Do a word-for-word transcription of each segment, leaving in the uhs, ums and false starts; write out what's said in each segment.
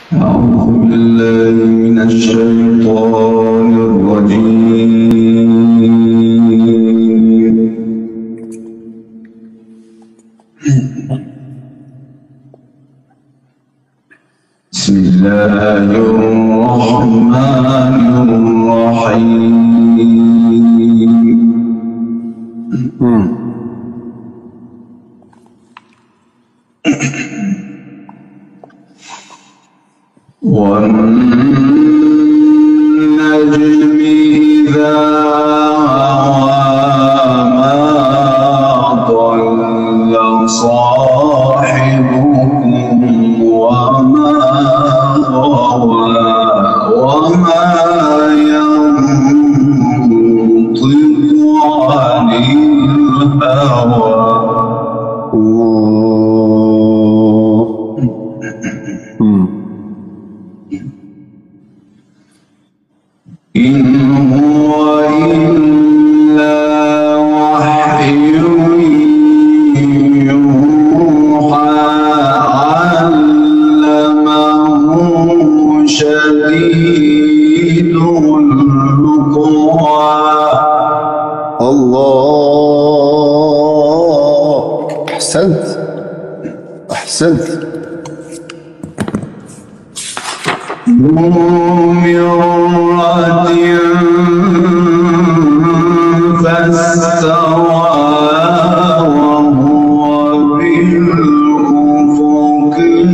أعوذ بالله من الشيطان الرجيم. بسم الله الرحمن الرحيم. والنجم إذا هوى ما ضل صاحبكم وما غوى وما ينطق عن الهوى. إن هو إلا وحي يوحى علمه شديد القوى. الله، أحسنت أحسنت. ذو مرة فاستوى وهو بالأفق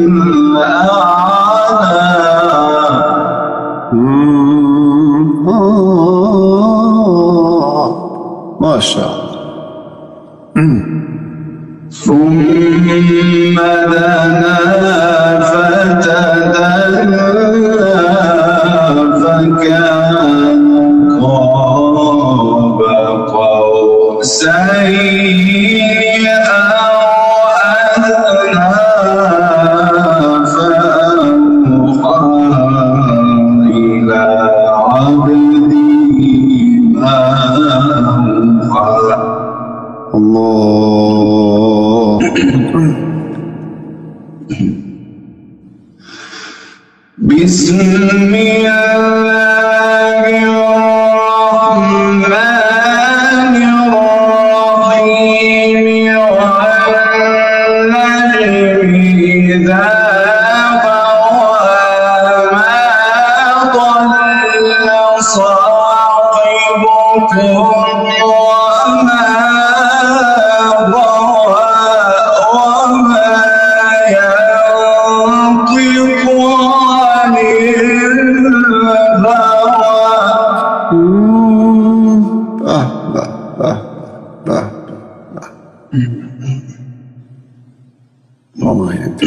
الأعلى. ما شاء الله. ثم دنا فتدلى فكان قاب قوسين أو أدنى فأوحى إلى عبده ما أوحى. الله. بسم الله الرحمن الرحيم. والنجم إذا هوى ما ضل صاحبكم وما غوى وما ينطق عن الهوى. آه لا آه لا لا والله أنت.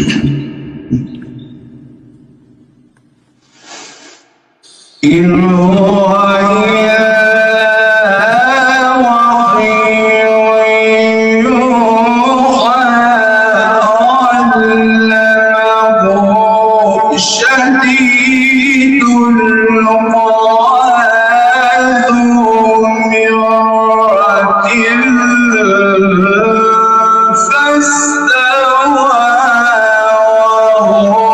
إن هو إلا وحي يوحى علمه شديد القوى ذو مرة فاستوى وهو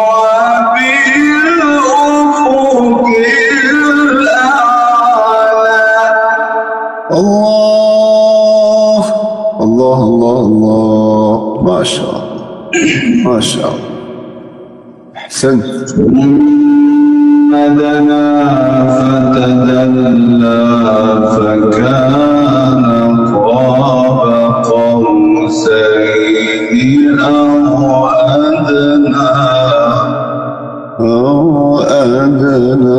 بالأفق الأعلى. الله الله الله الله. ما شاء الله ما شاء الله. أحسنت. ثم دنا فتدلى فكان قاب قوسين أو أدنى أو أدنى.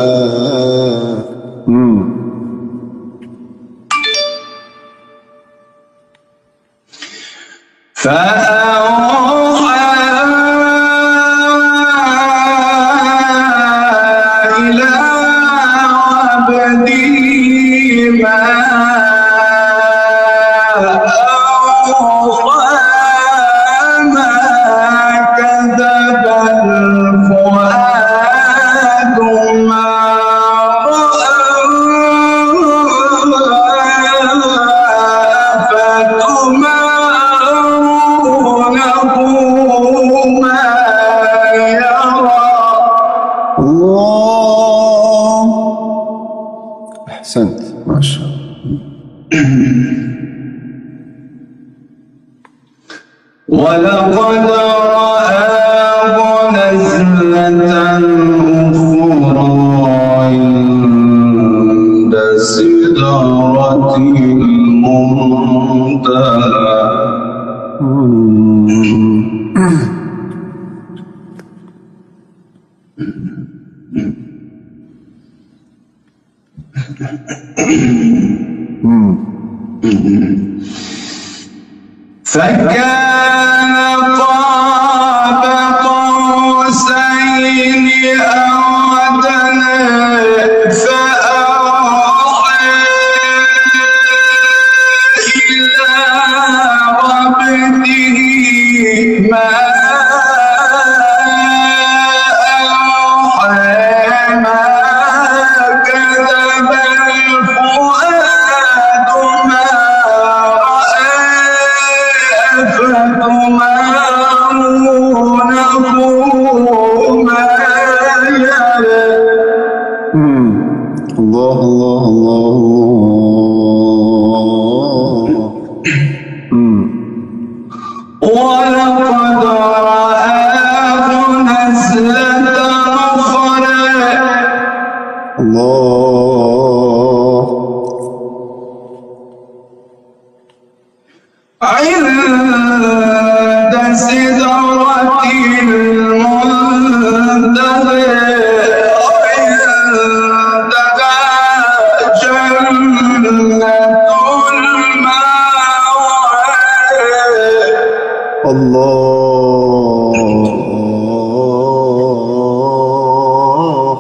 فأوحى إلى عبده الله. أحسنت ما شاء الله. ولقد رآه نزلة أخرى عند سدرة المنتهى. فكان قاب قوسين أو أدنى فأوحى إلى عبده ما أوحى ما كذب الفؤاد ما الله الله الله. ولقد رآه نزلة أخرى الله عند سدرة المنتهى عندها جنة المأوى. الله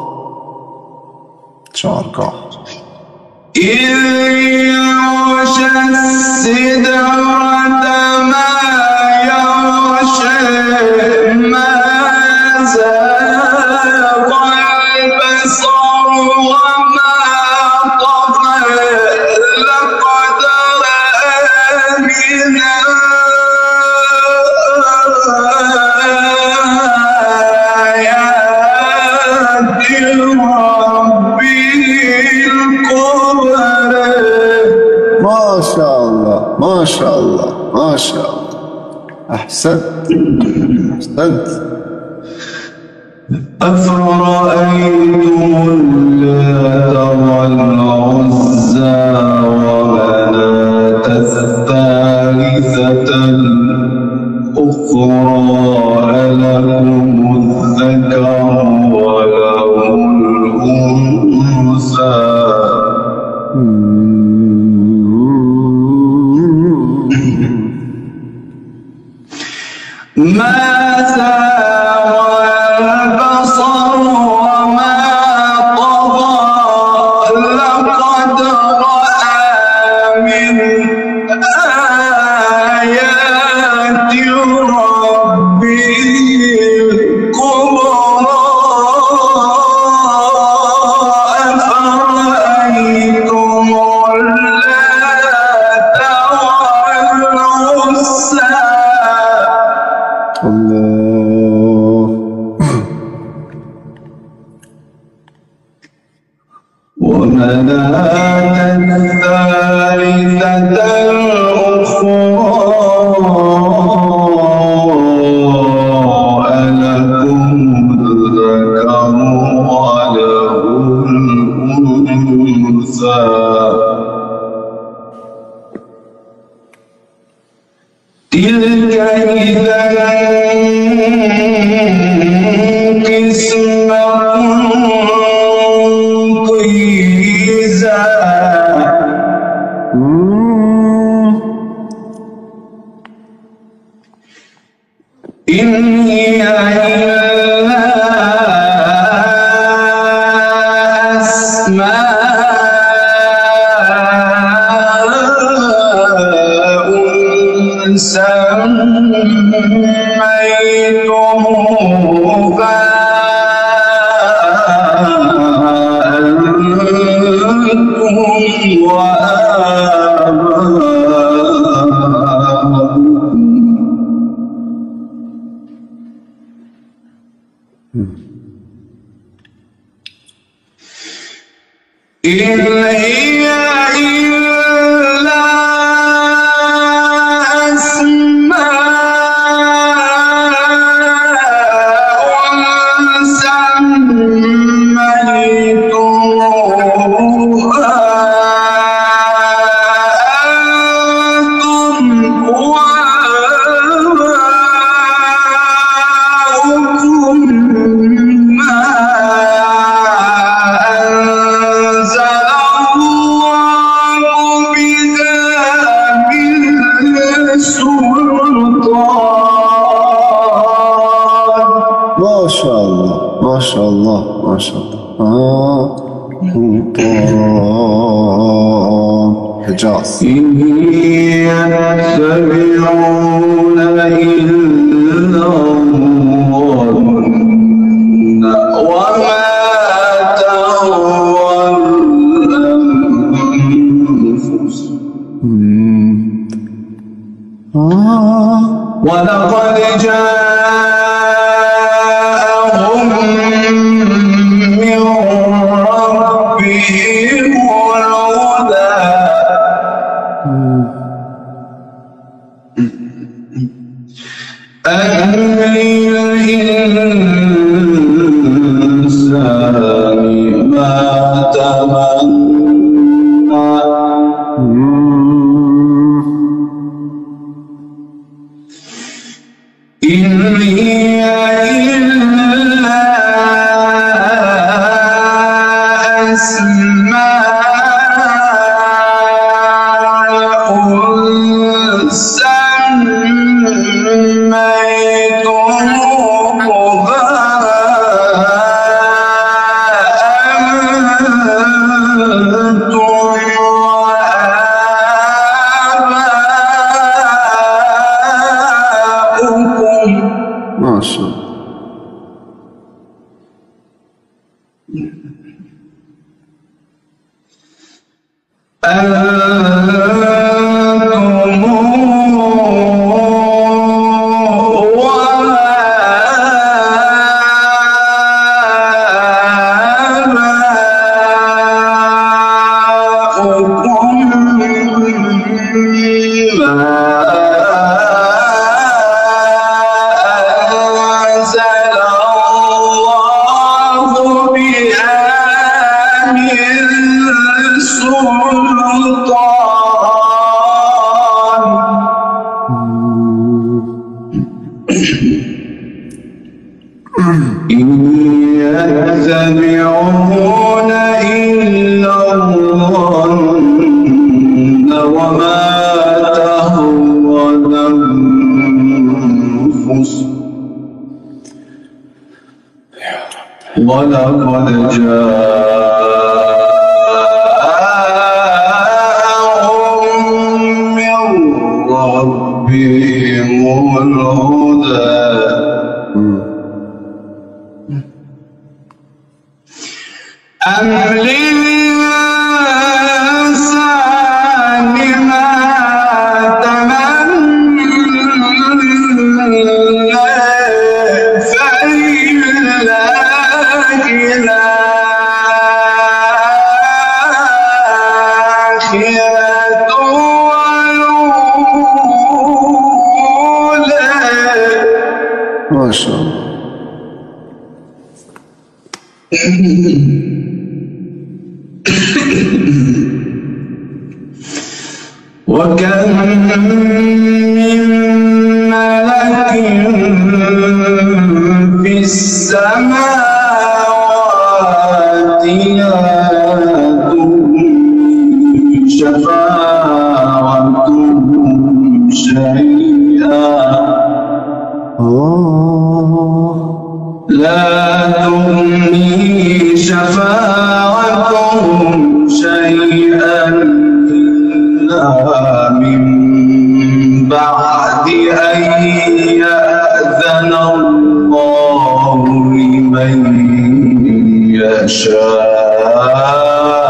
شاركة إذ يغشى السدرة ما يغشى ما زاغ البصر وما طغى لقد رأى من آيات ربه الكبرى. ما شاء الله ما شاء الله ما شاء الله. أحسنت أحسنت. أفرأيتم اللات والعزى ومناة الثالثة الأخرى ألكم الذكر وله الأنثى. ما زاغ البصر وما طغى لقد رأى من آيات ربه الكبرى. أفرأيتم اللات والعزى الله ومناة الثالثة الأخرى ألكم الذكر وله الأنثى. تلك إذا قسمة. إن هي إلا أسماء سميتموها أنتم وآباؤكم ما أنزل الله بها من سلطان. ما شاء الله ما شاء الله ما شاء الله. آه. سلطان حجاز. إن يتبعون إلا الظن وما تهوى الأنفس. آه. ولقد جاءهم من ربهم الهدى. أم للإنسان ما تمنى. إن هي إلا أسماء سميتموها أنتم وآباؤكم. ما شاء الله. أنتم وآباؤكم ما أنزل الله بها من سلطان. إن يتبعون إلا الظن وما تهوى الأنفس. ولقد جاءهم من ربهم الهدى. أم للإنسان ما تمنى فلله الآخرة والأولى. ما شاء الله. وكم من ملك في السماوات لا تغني شفاعتهم شيئا. لا تغني شفاعتهم شيئا من بعد أن يأذن الله لمن يشاء